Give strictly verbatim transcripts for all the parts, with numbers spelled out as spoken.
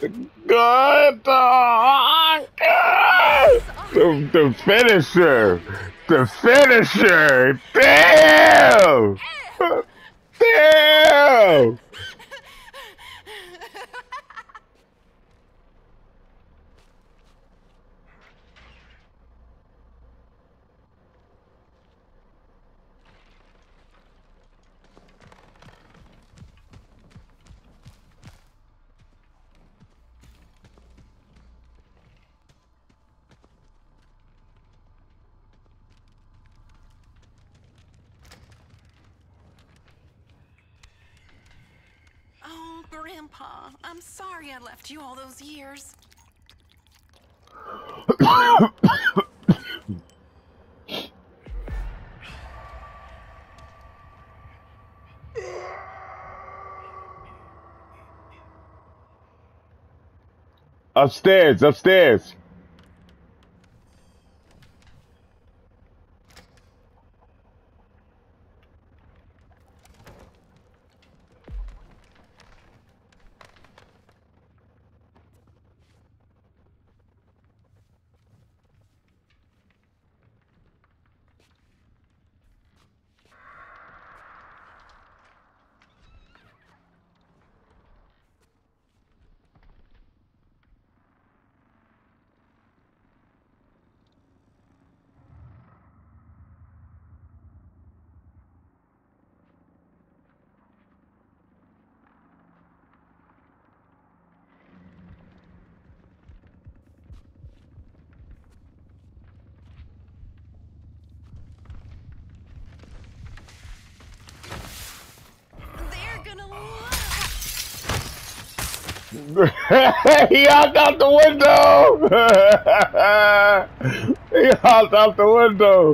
Good dog. The, the finisher. The finisher. Damn. Damn. Oh, Grandpa, I'm sorry I left you all those years. Upstairs, upstairs. They're gonna love. He hopped out the window. He hopped out the window.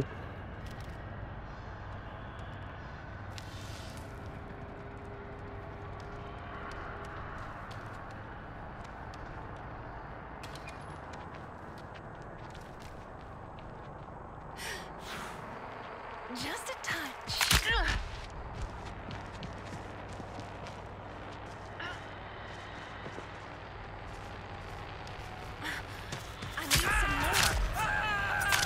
Just a touch. Ugh. I need some more.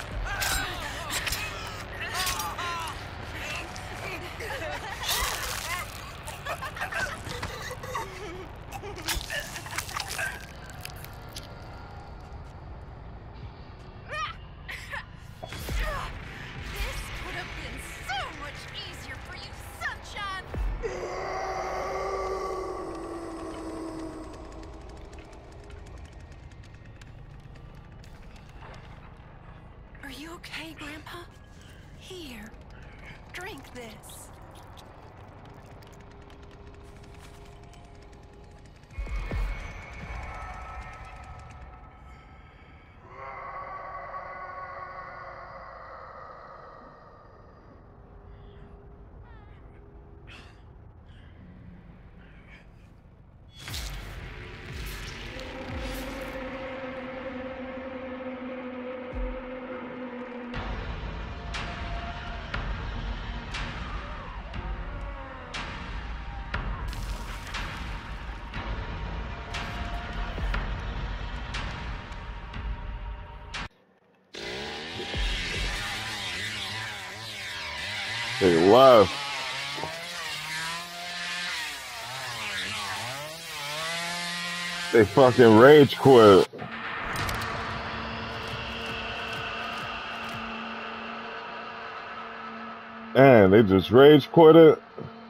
This would have been so much easier for you, sunshine. Are you okay, Grandpa? Here, drink this. They left. They fucking rage quit. Man, they just rage quit it.